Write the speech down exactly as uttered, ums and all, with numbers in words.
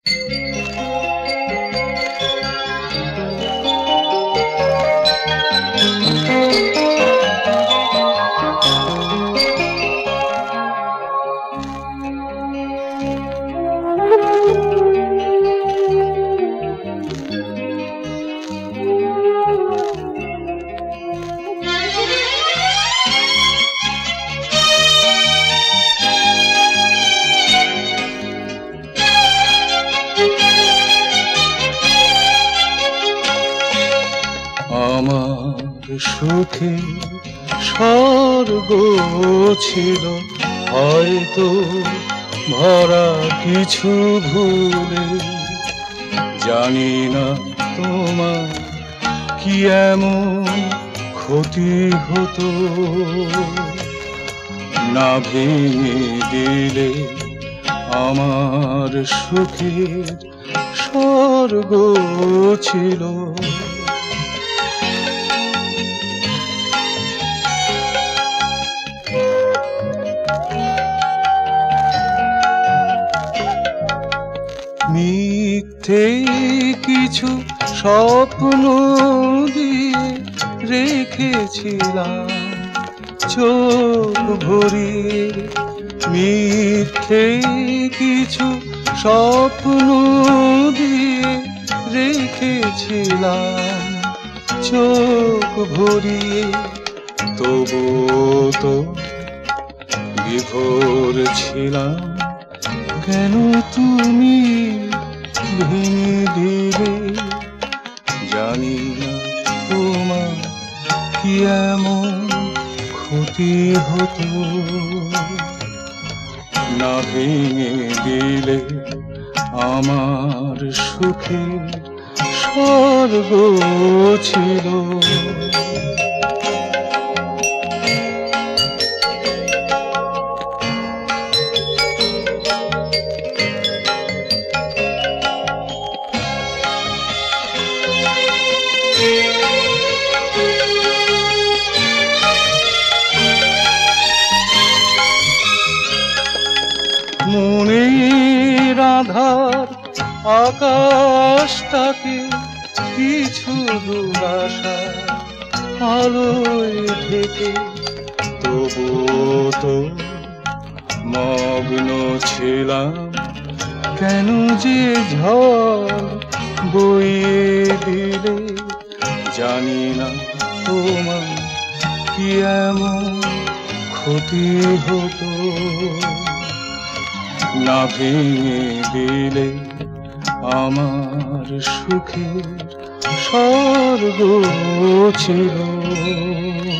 আমার সুখে স্বর্গ ছিল হয়তো ভরা কিছু ভুলে, জানি না তোমার কি এমন ক্ষতি হতো, না ভেঙে দিলে আমার সুখের স্বর্গ ছিল। মিথ্যে কিছু স্বপ্ন দিয়ে রেখেছিলাম চোখ ভরিয়ে, মিথ্যে কিছু স্বপ্ন দিয়ে রেখেছিলাম চোখ ভরিয়ে, তবুও তো বিভোর ছিলাম, কেন তুমি ভেঙে দিলে, জানি না তোমার কি এমন ক্ষতি হতো, না ভেঙে দিলে আমার সুখের স্বর্গ ছিল। মনের আধার আকাশটাকে কিছু দুরাশা আলোয় ঢেকে, তবুও তো মগ্ন ছিলাম, কেন যে ঝড় বইয়ে দিলে, জানি না তোমার কি এমন ক্ষতি হতো, না ভেঙে দিলে আমার সুখের স্বর্গ ছিল।